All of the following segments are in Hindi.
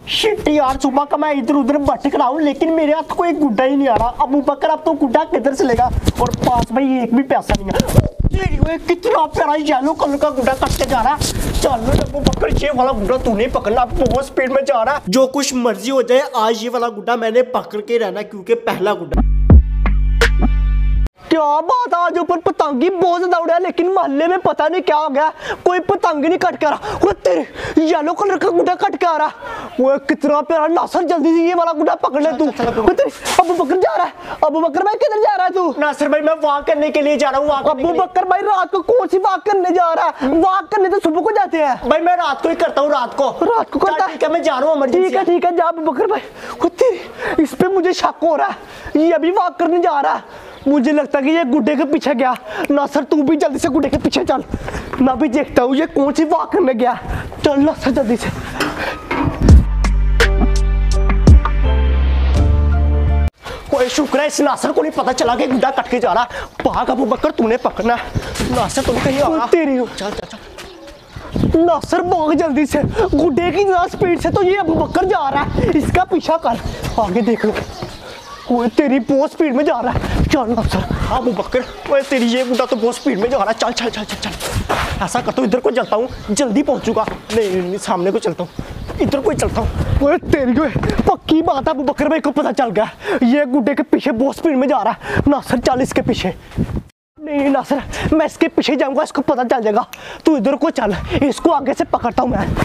शिट यार, सुबह का मैं इधर उधर भटक रहा हूँ लेकिन मेरे हाथ को एक गुड्डा ही नहीं आ रहा। अबू बकर अब तो गुड्डा किधर से लेगा, और पास भाई एक भी पैसा नहीं है। कितना प्यारा येलो कलर का गुड्डा कटते जा रहा है। चलो अबू बकर, ये वाला गुड्डा तूने पकड़ना, बहुत स्पीड में जा रहा है। जो कुछ मर्जी हो जाए, आज ये वाला गुड्डा मैंने पकड़ के रहना क्योंकि पहला गुड्डा। क्या बात, आज ऊपर पतंगी बहुत ज्यादा उड़ा, लेकिन मोहल्ले में पता नहीं क्या हो गया, कोई पतंग नहीं कट के आ रहा। वो तेरे येलो कलर का गुड्डा कट के आ रहा। वो कितना प्यारा नासर, जल्दी से ये वाला गुड्डा पकड़ ले तू। अबू बकर जा रहा है। अबू बकर भाई किधर जा रहा है तू? नासर भाई मैं वॉक करने के लिए जा रहा हूँ। अबू बकर भाई रात को कौन सी वॉक करने जा रहा है? वॉक करने तो सुबह को जाते हैं भाई, मैं रात को ही करता हूँ। रात को करता है? मैं जा रहा हूँ। ठीक है जा अबू बकर भाई। इस पे मुझे शक हो रहा है, ये अभी वॉक करने जा रहा है। मुझे लगता है कि ये गुड्डे के पीछे गया। नासर तू भी जल्दी से गुड्डे के पीछे चल, मैं भी देखता हूँ ये कौन सी वॉक करने गया। चल नासर जल्दी से। कोई शुक्र है इस नासर को नहीं पता चला कि गुड्डा कट के जा रहा। भाग अबू बकर, तूने पकड़ना। नासर तुम कहीं आ रहा। तेरी चल चल चल नासर भाग जल्दी से। गुड्डे की इतना स्पीड से तो ये अबू बकर जा रहा है, इसका पीछा कर। आगे देख लो, वो तेरी बहुत स्पीड में जा रहा है। चल नासर। अबू बकर, वो तेरी ये गुड्डा तो बहुत स्पीड में जा रहा है। चल चल चल चल चल। ऐसा करता हूँ, इधर को चलता हूँ, जल्दी पहुंचूंगा। नहीं, सामने को चलता हूँ, इधर को चलता हूँ। वो तेरी पक्की बात है, अबू बकर भाई को पता चल गया ये गुड्डे के पीछे बहुत स्पीड में जा रहा है। नासर चल इसके पीछे। नहीं नासर, मैं इसके पीछे जाऊंगा, इसको पता चल जाएगा। तू इधर को चल, इसको आगे से पकड़ता हूँ मैं।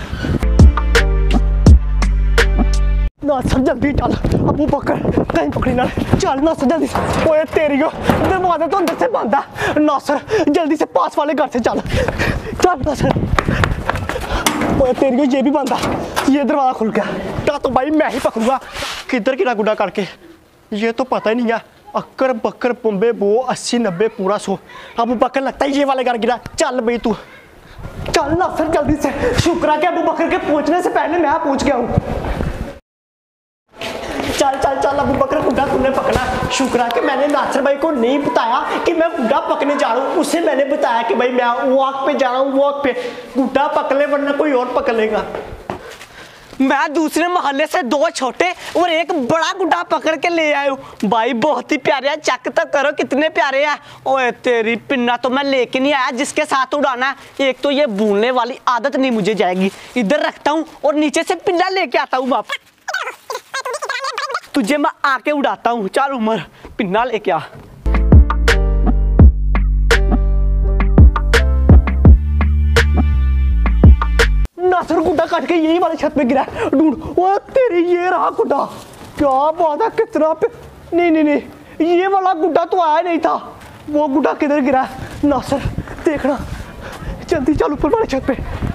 नासर जल्दी चल, अबू बकर कहीं पकड़ी ना। चल नासर जल्दी से। ओए तेरी दरवाजा तो अंदर से बंद है। नासर जल्दी से पास वाले घर से चल। चल नासर। ओए तेरी ये भी बंद है, ये दरवाजा खुल गया। तो भाई मैं ही पकड़ूंगा। किधर गिरा गुड्डा करके, ये तो पता ही नहीं है। अक्कर बक्कर पुंबे बो 80 90 पूरा 100। अबू बकर लगता है ये वाले घर गिरा। चल भाई तू चल नासर जल्दी से। शुक्र है कि अबू बकर के पहुंचने से पहले मैं पहुंच गया हूँ। चल चल चल अबू बकर, गुड्डा तूने पकड़ा। शुक्र है कि मैंने नासर भाई को नहीं बताया कि मैं गुड्डा पकड़ने जा रहा हूँ। उससे मैंने बताया कि भाई मैं वॉक पे जा रहा हूँ, वॉक पे। गुड्डा पकड़ ले वरना कोई और पकड़ लेगा। मैं दूसरे मोहल्ले से 2 छोटे और एक बड़ा गुड्डा पकड़ के ले आया हूँ। भाई बहुत ही प्यारे हैं, चेक तो करो कितने प्यारे हैं। ओए तेरी पिन्ना तो मैं लेके नहीं आया जिसके साथ उड़ाना। एक तो ये भूलने वाली आदत नहीं मुझे जाएगी। इधर रखता हूँ और नीचे से पिन्ना लेके आता हूँ वापस। तुझे मैं आके उड़ाता हूँ। चल उमर, पिन्ना लेके आ। नासर गुड्डा काट के यही वाले छत पे गिरा। ढूंढ। वो तेरी ये रहा गुड्डा। क्या बात है, कितना नहीं नहीं नहीं, ये वाला गुड्डा तो आया नहीं था। वो गुड्डा किधर गिरा? नासर देखना, जल्दी चल ऊपर वाले छत पे।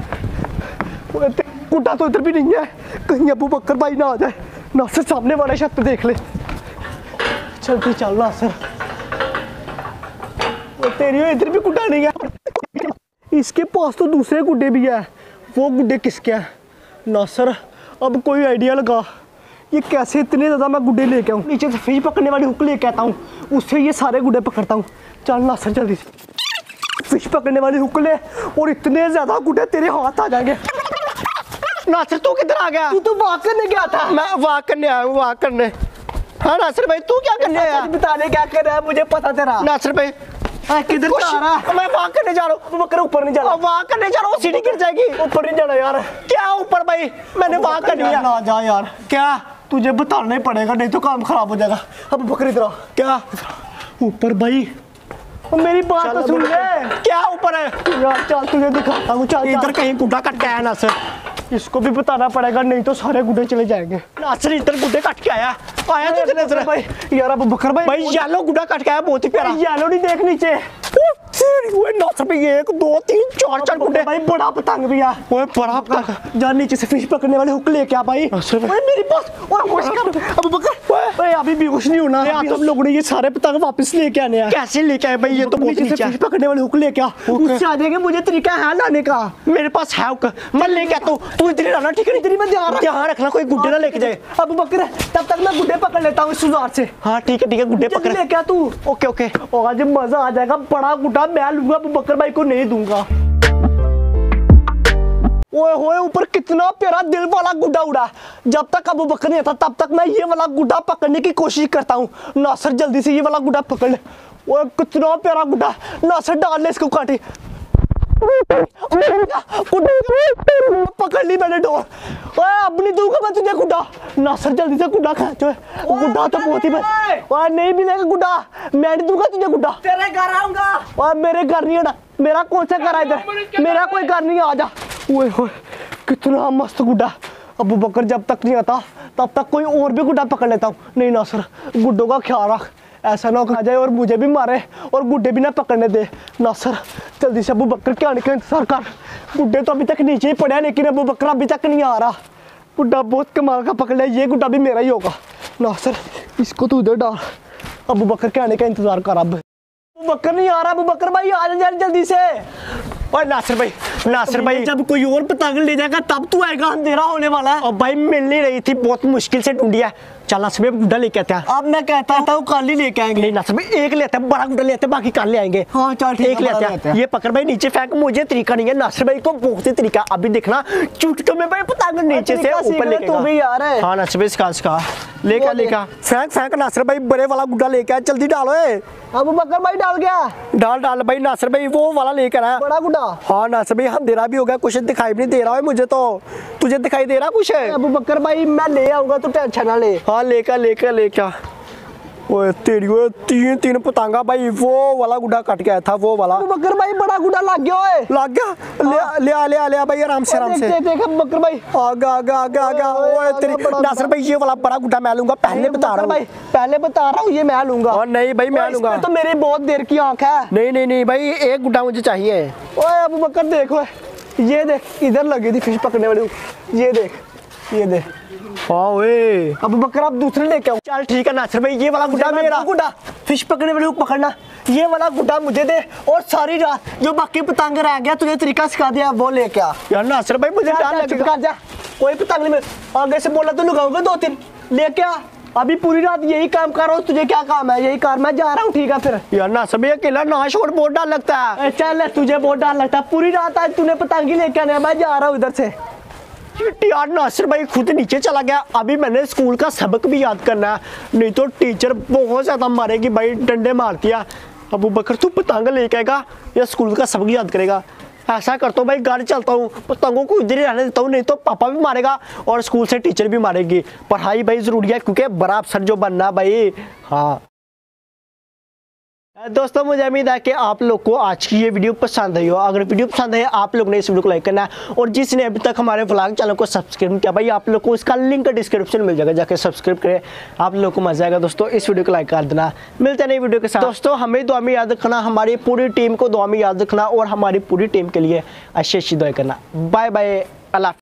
गुड्डा तो इधर भी नहीं है, कहीं अबू बकर भाई ना आ जाए। नासर सामने वाले छत पे देख ले, जल्दी चल नासर। वो तेरी इधर भी गुड्डा नहीं है। इसके पास तो दूसरे गुड्डे भी है, वो गुड्डे किसके हैं? नासर अब कोई आइडिया लगा, ये कैसे इतने ज़्यादा मैं गुड्डे लेके आऊँ। नीचे से फिश पकड़ने वाली हुक लेके आता हूँ, उससे ये सारे गुड्डे पकड़ता हूँ। चल नासर जल्दी से। फिश पकड़ने वाली हुक ले और इतने ज़्यादा गुड्डे तेरे हाथ आ जाएंगे। नासर तू किधर आ गया? तू तो वॉक करने गया था। मैं वॉक करने आया हूँ, वॉक करने। हाँ नासर भाई तू क्या करने आया? बताने क्या कर रहा है मुझे पता तेरा। नासर भाई किधर जा रहा है? मैं वॉक करने जा रहा हूँ। बकर ऊपर नहीं जाना। वॉक करने जा रहा हूँ, सीढ़ी गिर जाएगी। ऊपर नहीं जाना यार। क्या ऊपर भाई? मैंने वॉक करनी है। ना जा यार। क्या? तुझे बताना ही पड़ेगा, नहीं तो काम खराब हो जाएगा। अब बकर इधर आ। क्या ऊपर भाई? मेरी बात तो सुन ले। क्या ऊपर है यार? चल तुझे दिखाता हूँ। चल इधर कहीं गुड्डा कट के आया नासर, इसको भी बताना पड़ेगा, नहीं तो सारे गुड्डे चले जाएंगे। नासर इधर गुड्डे कट के आया तो नजर भाई। यार अबू बकर भाई येलो गुड्डा कट के आया, बहुत ही प्यारा। येलो नहीं, देख नीचे। नासर भाई 1 2 3 4 4 गुड्डे। भाई बड़ा पतंग भी है। ओए बड़ा पतंग। जा नीचे से फिश पकड़ने वाले हुक लेके आ भाई। मेरे पास अबू बकर अभी भी कुछ नहीं होना। हम लोगों ने ये सारे पतंग वापस लेके आने हैं। कैसे लेके आए भाई? ये तो नीचे से फिश पकड़ने वाले हुक लेके आ, उससे आ जाएंगे। मुझे तरीका है लाने का, मेरे पास है हुक, मैं लेके आता हूँ। तू इधर ही रहना, ठीक है? इधर मैं ध्यान रखना कोई गुड्डे ना लेके जाए। अबू बकर तब तक मैं गुड्डे पकड़ लेता हूँ इस सुधार से। हाँ ठीक है, गुड्डे पकड़ लेके आ तू। Okay okay. आज मजा आ जाएगा। बड़ा गुड्डा मैं लूंगा, अबू बकर भाई को नहीं दूंगा। ओए होए ऊपर कितना प्यारा दिल वाला गुड्डा उड़ा। जब तक अबू बकर नहीं आता तब तक मैं ये वाला गुड्डा पकड़ने की कोशिश करता हूँ। नासिर जल्दी से ये वाला गुड्डा पकड़ ले। ओए कितना प्यारा गुड्डा, नासिर डाल ले इसको काटी। पकड़ ली मैंने डोर। ओए अब नहीं दूंगा मैं तुझे गुड्डा। नासिर जल्दी से गुड्डा खा। गुड्डा तो बहुत ही ओए नहीं मिलेगा गुड्डा, मैं नहीं दूंगा तुझे गुड्डा। तेरे घर आऊंगा। ओए मेरे घर नहीं आना, मेरा कौन सा घर है इधर, मेरा कोई घर नहीं, आ जा। ओए होए कितना मस्त गुड्डा। अबू बकर जब तक नहीं आता तब तक कोई और भी गुड्डा पकड़ लेता हूँ। नहीं नासिर गुड्डों का ख्याल रख, ऐसा ना खा जाए और मुझे भी मारे और गुड्डे भी ना पकड़ने दे। नासिर जल्दी से अबू बकर के आने का इंतजार कर। गुड्डे तो अभी तक नीचे ही पड़े हैं लेकिन अबू बकर अभी तक नहीं आ रहा। गुड्डा बहुत कमाल का पकड़ लिया, ये गुड्डा भी मेरा ही होगा। नासिर इसको तू उधर डाल, अबू बकर के आने का इंतजार कर। अब अबू बकर नहीं आ रहा, अबू बकर भाई आ जा जल्दी से। और नासिर भाई जब कोई और पतंग ले जाएगा तब तू आएगा, अंधेरा होने वाला है। और भाई मिल नहीं रही थी, बहुत मुश्किल से ढूंढी है। चल नासिर भाई गुड्डा लेके आते हैं। अब मैं कहता था कल ही लेके आएंगे। नहीं नासिर भाई एक लेते हैं, बड़ा गुड्डा लेते हैं, बाकी कल ले आएंगे। हाँ चल ठीक है, एक लेते हैं। ये पकड़ भाई नीचे फेंक, मुझे तरीका नहीं है, नासिर भाई को बहुत ही तरीका। अभी देखना चुटकियों में भाई पतंग नीचे से ऊपर लेके तू भी यार है। हाँ नासिर भाई सिखा लेके फेंक नासिर भाई बड़े वाला गुड्डा लेके आ, जल्दी डालो। अबू बकर भाई डाल गया। डाल भाई नासिर भाई वो वाला लेकर आया बड़ा गुड्डा। हाँ नासिर भाई अंधेरा भी हो गया, कुछ दिखाई भी नहीं दे रहा है मुझे तो। तुझे दिखाई दे रहा कुछ है? अबू बकर भाई मैं ले आऊंगा, तो टेंशन ना ले। हाँ लेकर ओए तेरी वो तीन पतंगा भाई, वो वाला गुड्डा कट गया था वो वाला। अबू बकर भाई बड़ा गुड्डा लग गया। ओए लग गया, ले आ भाई आराम से देख अबू बकर भाई आगा। ओए तेरी नासिर भाई ये वाला बड़ा गुड्डा मैं लूंगा, पहले बता रहा हूँ ये मैं लूंगा। और नहीं भाई मैं लूंगा, तो मेरी बहुत देर की आंख है। नहीं भाई एक गुड्डा मुझे चाहिए। ओए अबू बकर देखो, ये देख इधर लगी थी फिश पकड़ने वाली, ये देख। हाँ ओए अबू बकर आप दूसरे लेके आओ। चल ठीक है नासिर भाई, ये वाला गुड्डा मेरा। गुड्डा फिश पकड़ने वाले पकड़ना, ये वाला गुड्डा मुझे दे, और सारी रात जो बाकी पतंग रह गया तुझे तरीका सिखा दिया वो लेके आ। यार नासिर भाई मुझे डर लगेगा। जा कोई पतंग नहीं, आगे से बोला तो लगाऊंगा 2-3 लेके आ। अभी पूरी रात यही काम कर रहा हूँ, तुझे क्या काम है? यही कार, मैं जा रहा हूँ। ठीक है फिर। यार नासिर भाई अकेला ना छोड़, बहुत डर लगता है। चल तुझे बहुत डर लगता है, पूरी रात आज तूने पतंग ही लेके आने, मैं जा रहा हूँ इधर से। यार नासिर भाई खुद नीचे चला गया, अभी मैंने स्कूल का सबक भी याद करना है, नहीं तो टीचर बहुत ज्यादा मारेगी भाई, डंडे मारती है। अबू बकर तू पतंग लेके आएगा या स्कूल का सबक याद करेगा? ऐसा करता हूँ भाई, गाड़ी चलता हूँ, पतंगों को इधर ही रहने देता हूँ, नहीं तो पापा भी मारेगा और स्कूल से टीचर भी मारेगी। पढ़ाई भाई जरूरी है क्योंकि बड़ा अफसर जो बनना भाई। हाँ दोस्तों मुझे उम्मीद है कि आप लोग को आज की ये वीडियो पसंद आई हो। अगर वीडियो पसंद है आप लोग ने इस वीडियो को लाइक करना है, और जिसने अभी तक हमारे व्लॉग चैनल को सब्सक्राइब नहीं किया भाई, आप लोग को इसका लिंक डिस्क्रिप्शन मिल जाएगा, जाके सब्सक्राइब करें, आप लोग को मजा आएगा। दोस्तों इस वीडियो को लाइक कर देना। मिलते हैं नई वीडियो के साथ। दोस्तों हमें दुआ में याद रखना, हमारी पूरी टीम को दुआ में याद रखना, और हमारी पूरी टीम के लिए अच्छी दुआ करना। बाय बाय, अल्लाह।